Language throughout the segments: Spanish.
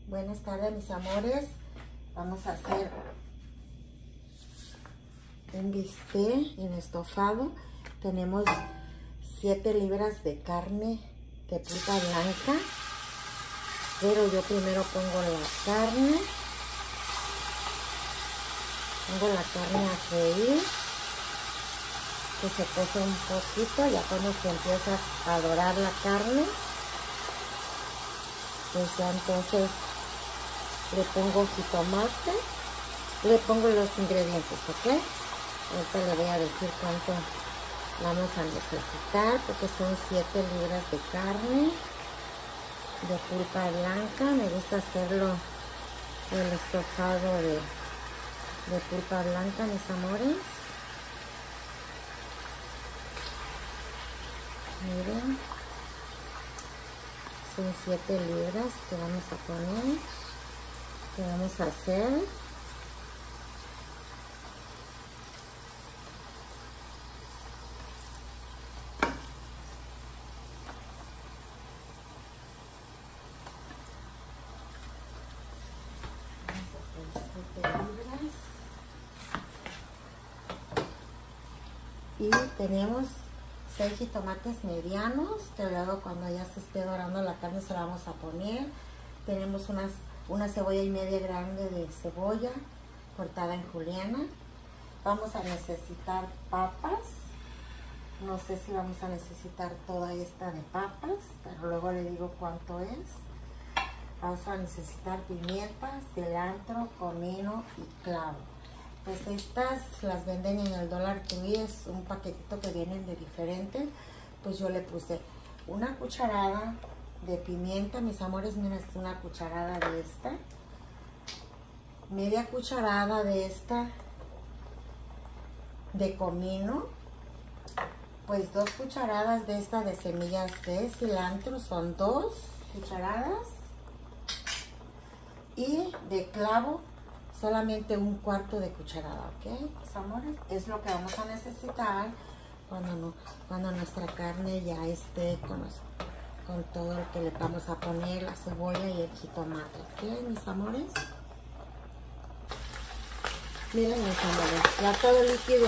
Buenas tardes, mis amores. Vamos a hacer un bistec en estofado. Tenemos 7 libras de carne de pulpa blanca, pero yo primero pongo la carne a freír, que se cose un poquito. Ya cuando se empieza a dorar la carne, pues ya entonces le pongo jitomate, le pongo los ingredientes, ¿ok? Ahorita le voy a decir cuánto vamos a necesitar, porque son 7 libras de carne de pulpa blanca. Me gusta hacerlo el estofado de pulpa blanca, mis amores. Miren, son 7 libras que vamos a poner, que vamos a hacer. Y tenemos 6 jitomates medianos, que luego cuando ya se esté dorando la carne se la vamos a poner. Tenemos una cebolla y media grande de cebolla cortada en juliana. Vamos a necesitar papas. No sé si vamos a necesitar toda esta de papas, pero luego le digo cuánto es. Vamos a necesitar pimienta, cilantro, comino y clavo. Pues estas las venden en el Dollar Tree, es un paquetito que vienen de diferente. Pues yo le puse una cucharada de pimienta, mis amores, miren, es una cucharada de esta, media cucharada de esta de comino, pues 2 cucharadas de esta de semillas de cilantro, son 2 cucharadas, y de clavo solamente 1/4 de cucharada, ¿ok? Mis amores, es lo que vamos a necesitar cuando nuestra carne ya esté con todo lo que le vamos a poner, la cebolla y el jitomate, ¿ok, mis amores? Miren, mis amores, ya todo el líquido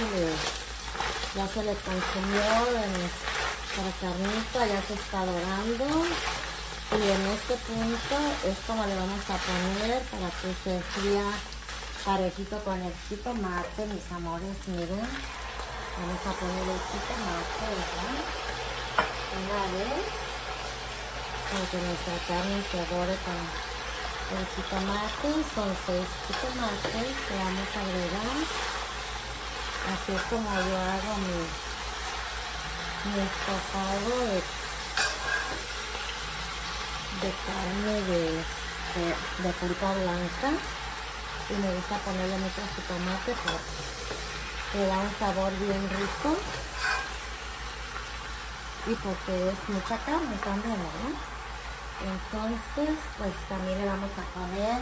ya se le consumió en nuestra carnita, ya se está dorando. Y en este punto es como le vamos a poner para que se fría parejito con el jitomate, mis amores. Miren, vamos a poner el jitomate, ¿verdad? Una vez, para que nuestra carne se dore con el jitomate. Son 6 jitomates que vamos a agregar. Así es como yo hago mi estofado de carne de pulpa blanca, y me gusta ponerle mucho jitomate porque le da un sabor bien rico y porque es mucha carne también, ¿verdad? Entonces pues también le vamos a poner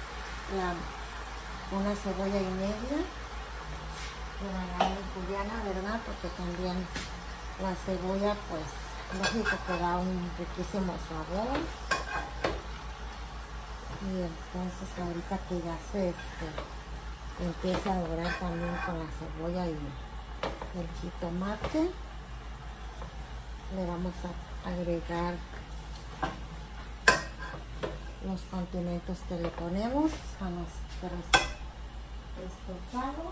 una cebolla y media de juliana, ¿verdad? Porque también la cebolla pues lógico que da un riquísimo sabor. Y entonces ahorita que ya se empieza a dorar también con la cebolla y el jitomate, le vamos a agregar los condimentos que le ponemos a nuestro estofado.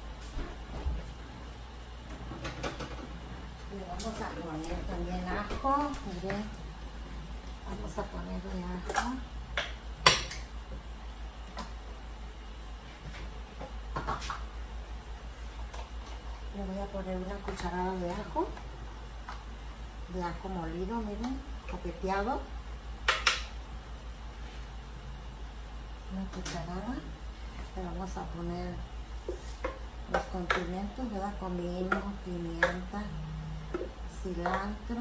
Le vamos a poner también ajo, miren, vamos a ponerle ajo. Le voy a poner una cucharada de ajo molido, miren, copeteado. Una cucharada. Le vamos a poner los condimentos, ¿verdad? Comino, pimienta, cilantro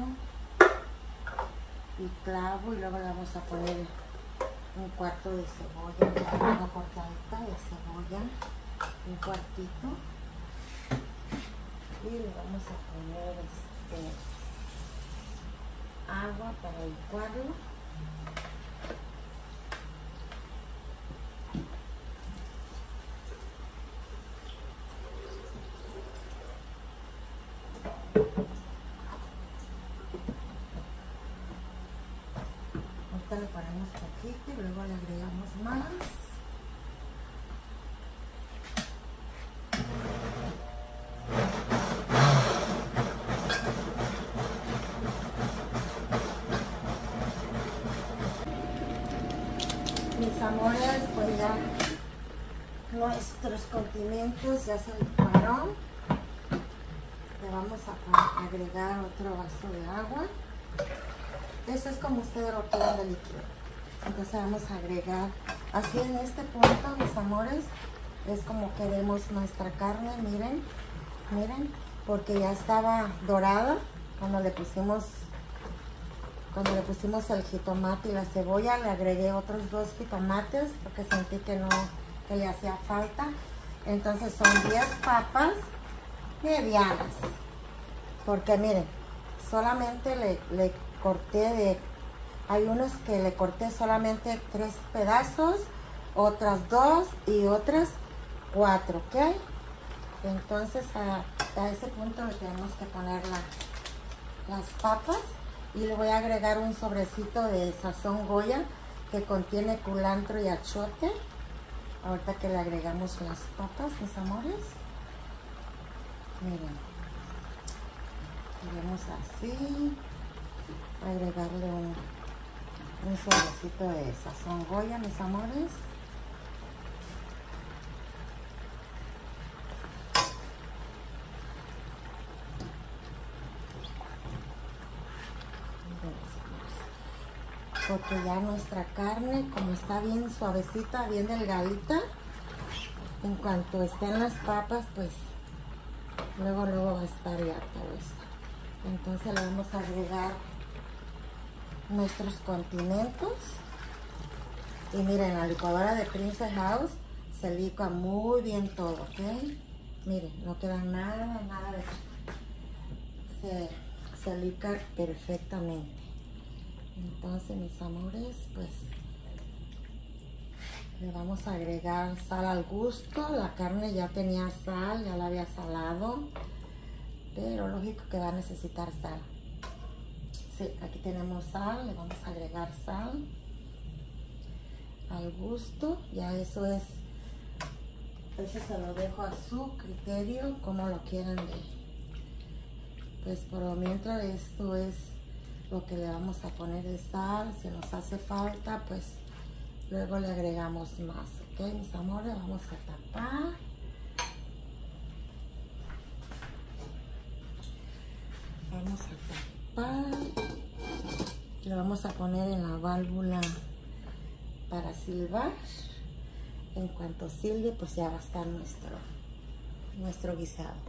y clavo, y luego le vamos a poner 1/4 de cebolla, una cortadita de cebolla, un cuartito, y le vamos a poner agua para licuarlo. Ahorita le ponemos poquito y luego le agregamos más. Mis amores, pues ya nuestros condimentos ya se licuaron. Le vamos a agregar otro vaso de agua. Eso es como ustedes lo quieran de líquido. Entonces vamos a agregar, así en este punto, mis amores, es como queremos nuestra carne. Miren, miren, porque ya estaba dorada cuando le pusimos el jitomate y la cebolla. Le agregué otros 2 jitomates porque sentí que le hacía falta. Entonces son 10 papas medianas, porque miren, solamente le corté hay unos que le corté solamente 3 pedazos, otras 2 y otras 4, ¿ok? Entonces a ese punto le tenemos que poner las papas. Y le voy a agregar un sobrecito de sazón Goya que contiene culantro y achiote. Ahorita que le agregamos las papas, mis amores. Miren. Queremos así. Agregarle un sobrecito de sazón Goya, mis amores. Porque ya nuestra carne, como está bien suavecita, bien delgadita, en cuanto estén las papas, pues luego va a estar ya todo esto. Entonces le vamos a agregar nuestros condimentos. Y miren, la licuadora de Princess House se licua muy bien todo, ¿ok? Miren, no queda nada de... Se licua perfectamente. Entonces, mis amores, pues le vamos a agregar sal al gusto. La carne ya tenía sal, ya la había salado, pero lógico que va a necesitar sal. Sí, aquí tenemos sal, le vamos a agregar sal al gusto. Ya eso se lo dejo a su criterio, como lo quieran pues por lo mientras esto es lo que le vamos a poner de sal. Si nos hace falta, pues luego le agregamos más, ok, mis amores. Vamos a tapar. Vamos a tapar. Le vamos a poner en la válvula para silbar. En cuanto silbe, pues ya va a estar nuestro guisado.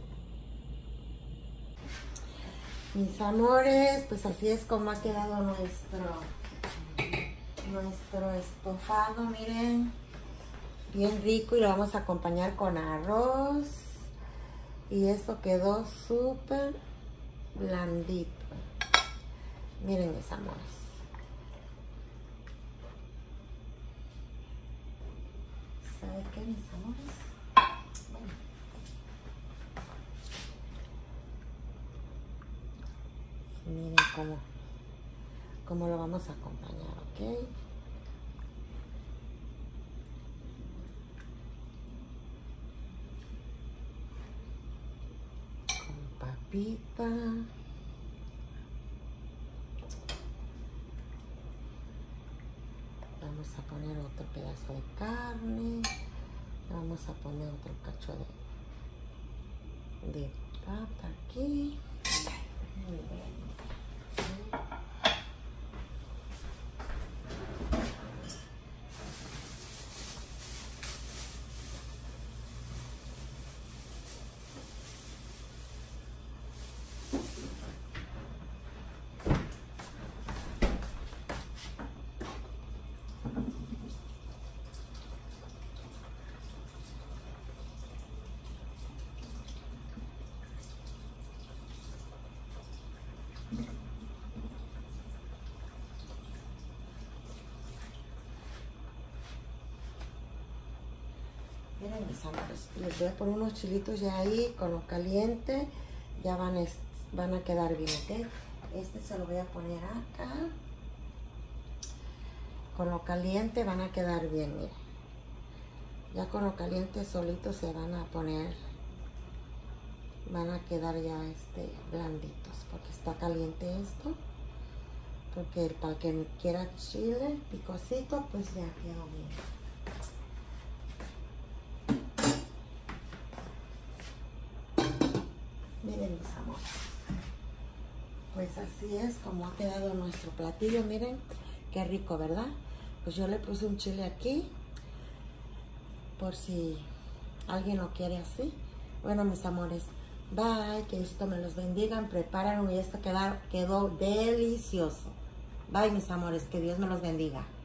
Mis amores, pues así es como ha quedado nuestro estofado, miren, bien rico, y lo vamos a acompañar con arroz. Y esto quedó súper blandito. Miren, mis amores. ¿Sabe qué, mis amores? Miren cómo lo vamos a acompañar, ¿ok? Con papita. Vamos a poner otro pedazo de carne. Vamos a poner otro cacho de papa aquí. Muy bien. Miren, mis amores, les voy a poner unos chilitos ya ahí con lo caliente. Ya van van a quedar bien, ¿ok? Este se lo voy a poner acá. Con lo caliente van a quedar bien, miren. Ya con lo caliente solito se van a poner, van a quedar ya blanditos, porque está caliente esto. Porque para quien quiera chile picosito, pues ya quedó bien. Miren, mis amores, pues así es como ha quedado nuestro platillo. Miren qué rico, ¿verdad? Pues yo le puse un chile aquí por si alguien lo quiere así. Bueno, mis amores, bye, que esto me los bendigan. Prepárenlo y esto quedó delicioso. Bye, mis amores, que Dios me los bendiga.